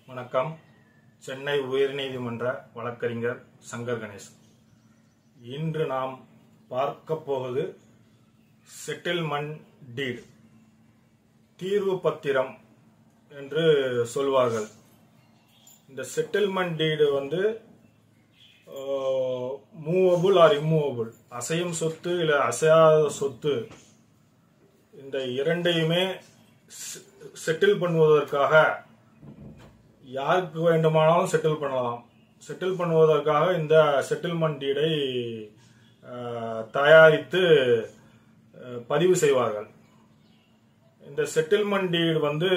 வணக்கம். சென்னை உயர்நீதிமன்ற வழக்கறிஞர் சங்கர் கணேசன். இன்று நாம் பார்க்க போவது செட்டில்மெண்ட் டீட், தீர்வு பத்திரம் என்று சொல்வார்கள். இந்த settlement deed movable or immovable, அசையும் சொத்து இல்ல அசையாத சொத்து, இந்த இரண்டையுமே செட்டில் பண்ணுவதற்காக யாருக்கு வேண்டுமானாலும் செட்டில் பண்ணலாம். செட்டில் பண்ணுவதற்காக இந்த செட்டில்மெண்ட் டீடை தயாரித்து பதிவு செய்வார்கள். இந்த செட்டில்மெண்ட் டீடு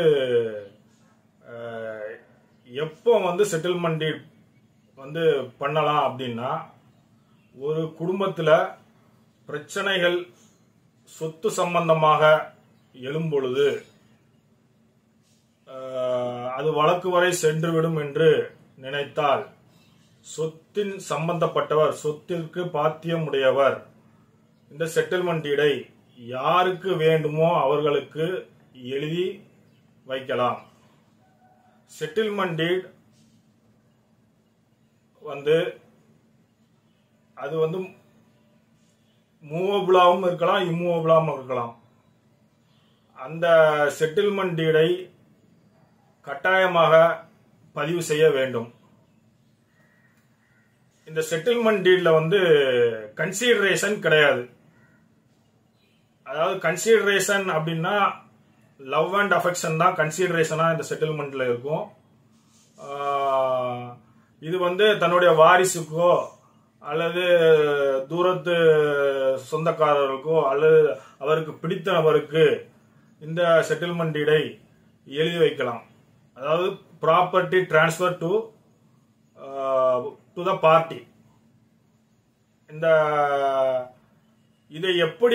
எப்போ செட்டில்மெண்ட் டீட் பண்ணலாம் அப்படின்னா, ஒரு குடும்பத்தில் பிரச்சனைகள் சொத்து சம்பந்தமாக எழும்பொழுது அது வழக்கு வரை சென்றுவிடும் என்று நினைத்தால், சொத்தின் சம்பந்தப்பட்டவர், சொத்திற்கு பாத்தியமுடையவர் இந்த செட்டில்மெண்ட் டீடை யாருக்கு வேண்டுமோ அவர்களுக்கு எழுதி வைக்கலாம். செட்டில்மெண்ட் டீட் அது மூவபிளாகவும் இருக்கலாம், இம்மூவபிளாகவும் இருக்கலாம். அந்த செட்டில்மெண்ட் டீடை கட்டாயமாக பதிவு செய்ய வேண்டும். இந்த செட்டில்மெண்ட் டீட்ல கன்சிடரேஷன் கிடையாது. அதாவது கன்சிடரேஷன் அப்படின்னா லவ் அண்ட் அஃபெக்ஷன் தான் கன்சிடரேஷனா இந்த செட்டில்மெண்ட்ல இருக்கும். இது தன்னுடைய வாரிசுக்கோ அல்லது தூரத்து சொந்தக்காரர்களுக்கோ அல்லது அவருக்கு பிடித்த நபருக்கு இந்த செட்டில்மெண்ட் டீடை எழுதி வைக்கலாம். அதாவது property transfer to the party. இதை எப்படி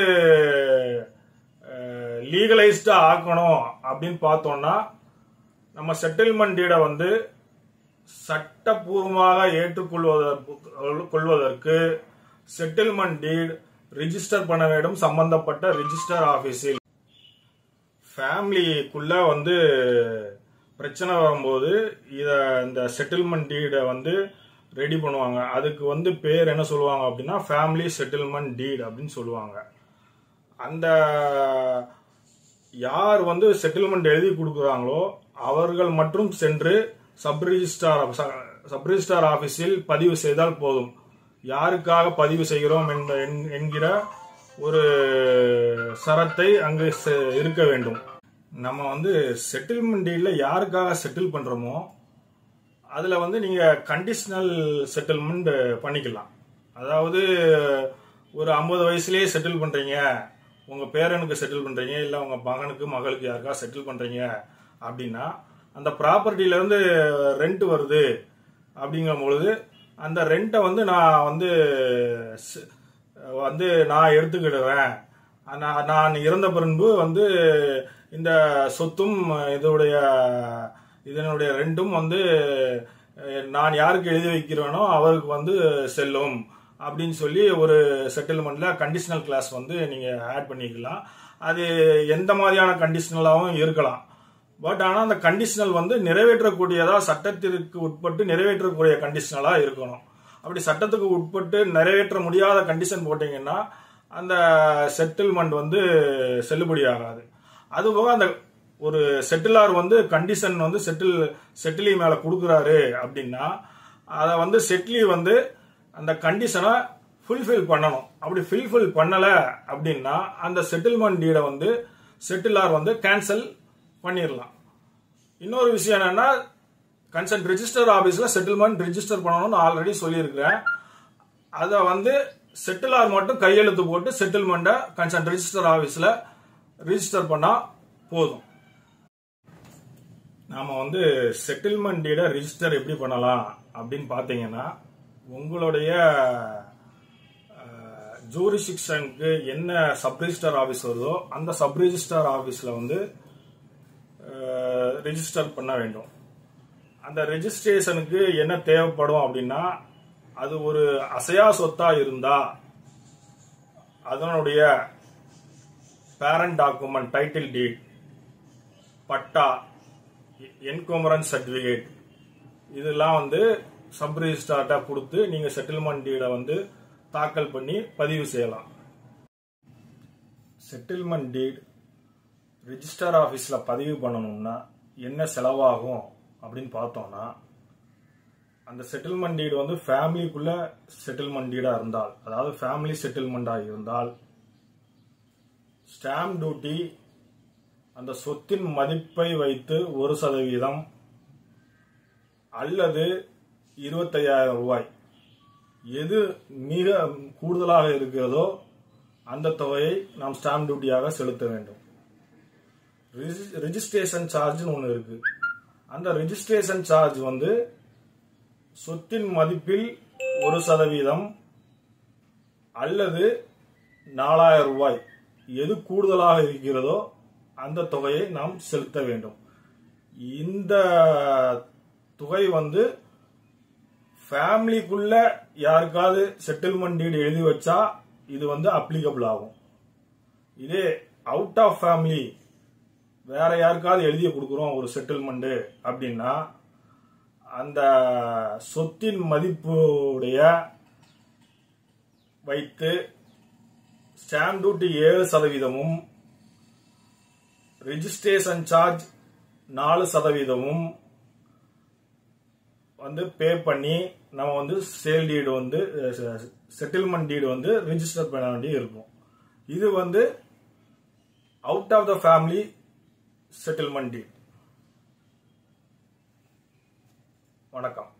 லீகலைஸ்டா ஆக்கணும் அப்படின்னு பார்த்தோம்னா, நம்ம செட்டில்மெண்ட் டீடை சட்டபூர்வமாக ஏற்றுக்கொள்வதற்கு செட்டில்மெண்ட் டீட் ரிஜிஸ்டர் பண்ண வேண்டும் சம்பந்தப்பட்ட ரிஜிஸ்டர் ஆபீஸில். ஃபேமிலிக்குள்ள பிரச்சனை வரும்போது இந்த செட்டில்மெண்ட் டீடை ரெடி பண்ணுவாங்க. அதுக்கு பேர் என்ன சொல்லுவாங்க அப்படின்னா, ஃபேமிலி செட்டில்மெண்ட் டீட் அப்படின்னு சொல்லுவாங்க. அந்த யார் செட்டில்மெண்ட் எழுதி கொடுக்குறாங்களோ அவர்கள் மட்டும் சென்று சப் ரிஜிஸ்டார் ஆபீஸில் பதிவு செய்தால் போதும். யாருக்காக பதிவு செய்கிறோம் என்கிற ஒரு சரத்தை அங்கு இருக்க வேண்டும். நம்ம செட்டில்மெண்ட் டீட்ல யாருக்காக செட்டில் பண்றோமோ அதுல நீங்க கண்டிஷனல் செட்டில்மெண்ட் பண்ணிக்கலாம். அதாவது ஒரு 50 வயசுலயே செட்டில் பண்றீங்க, உங்க பேரனுக்கு செட்டில் பண்றீங்க, இல்ல உங்க மகனுக்கு மகளுக்கு யாருக்கா செட்டில் பண்றீங்க அப்படின்னா, அந்த ப்ராப்பர்ட்டில இருந்து ரெண்ட் வருது அப்படிங்கும் பொழுது அந்த ரெண்ட்டை நான் எடுத்துக்கிடுவேன். நான் இறந்த பின்பு இந்த சொத்தும் இதனுடைய ரெண்டும் நான் யாருக்கு எழுதி வைக்கிறேனோ அவருக்கு செல்லும் அப்படின்னு சொல்லி ஒரு செட்டில்மெண்ட்ல கண்டிஷனல் கிளாஸ் நீங்க ஆட் பண்ணிக்கலாம். அது எந்த மாதிரியான கண்டிஷனலாகவும் இருக்கலாம். பட் ஆனா அந்த கண்டிஷனல் நிறைவேற்றக்கூடியதா, சட்டத்திற்கு உட்பட்டு நிறைவேற்றக்கூடிய கண்டிஷனலா இருக்கணும். அப்படி சட்டத்துக்கு உட்பட்டு நிறைவேற்ற முடியாத கண்டிஷன் போட்டீங்கன்னா அந்த செட்டில்மெண்ட் செல்லுபடி ஆகாது. அதுபோக அந்த ஒரு செட்டிலார் கண்டிஷன் செட்டிலி மேல கொடுக்குறாரு அப்படின்னா அதை செட்டிலி அந்த கண்டிஷனை ஃபுல்ஃபில் பண்ணணும். அப்படி ஃபுல்ஃபில் பண்ணல அப்படின்னா அந்த செட்டில்மெண்ட் டீடை செட்டிலார் கேன்சல் பண்ணிடலாம். இன்னொரு விஷயம் என்னன்னா, கன்சர்ன் ரெஜிஸ்டர் ஆபீஸ்ல செட்டில்மெண்ட் ரெஜிஸ்டர் பண்ணணும்னு ஆல்ரெடி சொல்லியிருக்கிறேன். அதை செட்டிலார் மட்டும் கையெழுத்து போட்டு செட்டில்மெண்ட்டை கன்சர்ன் ரெஜிஸ்டர் ஆபீஸ்ல ரெஜிஸ்டர் பண்ணா போதும். நாம செட்டில்மெண்ட் டீடை ரெஜிஸ்டர் எப்படி பண்ணலாம் அப்படின்னு பாத்தீங்கன்னா, உங்களுடைய ஜூரிஸ்டிக்ஷனுக்கு என்ன சப் ரிஜிஸ்டர் ஆபீஸ் வருதோ அந்த சப் ரிஜிஸ்டர் ஆபீஸ்ல ரெஜிஸ்டர் பண்ண வேண்டும். அந்த ரெஜிஸ்ட்ரேஷனுக்கு என்ன தேவைப்படும் அப்படின்னா, அது ஒரு அசையா சொத்தா இருந்தா அதனுடைய parent document, title deed, patta encumbrance certificate இதெல்லாம் வந்து சப் ரிஜிஸ்ட்ரார்ட்ட கொடுத்து நீங்க செட்டில்மெண்ட் டீடை வந்து தாக்கல் பண்ணி பதிவு செய்யலாம். செட்டில்மெண்ட் டீட் ரிஜிஸ்டர் ஆபீஸ்ல பதிவு பண்ணணும்னா என்ன செலவாகும் அப்படின்னு பார்த்தோம்னா, அந்த செட்டில்மெண்ட் டீடு வந்து ஃபேமிலிக்குள்ள செட்டில்மெண்ட் டீடா இருந்தால், அதாவது ஃபேமிலி செட்டில்மெண்டா இருந்தால், ஸ்டாம்ப் டியூட்டி அந்த சொத்தின் மதிப்பை வைத்து 1% அல்லது 25,000 ரூபாய் எது மிக கூடுதலாக இருக்கிறதோ அந்த தொகையை நாம் ஸ்டாம்ப் டியூட்டியாக செலுத்த வேண்டும். ரெஜிஸ்ட்ரேஷன் சார்ஜ் ஒன்று இருக்கு. அந்த ரெஜிஸ்ட்ரேஷன் சார்ஜ் வந்து சொத்தின் மதிப்பில் 1% அல்லது 4,000 ரூபாய் எது கூடுதலாக இருக்கிறதோ அந்த தொகையை நாம் செலுத்த வேண்டும். இந்த தொகை வந்து ஃபேமிலிக்குள்ள யாருக்காவது செட்டில்மெண்ட் டீடு எழுதி வச்சா இது வந்து அப்ளிகபிள் ஆகும். இதே அவுட் ஆஃப் ஃபேமிலி வேற யாருக்காவது எழுதி கொடுக்குறோம் ஒரு செட்டில்மெண்ட் அப்படின்னா, அந்த சொத்தின் மதிப்புடைய வைத்து ஸ்டாம்ப் டியூட்டி 7%, ரெஜிஸ்ட்ரேஷன் சார்ஜ் 4% வந்து பே பண்ணி நம்ம வந்து சேல் டீடு வந்து செட்டில்மெண்ட் டீடு வந்து ரிஜிஸ்டர் பண்ண வேண்டி இருக்கும். இது வந்து out of the family settlement deed. வணக்கம்.